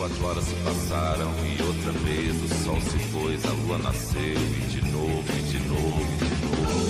24 horas se passaram e outra vez o sol se pôs, a lua nasceu e de novo, e de novo, e de novo.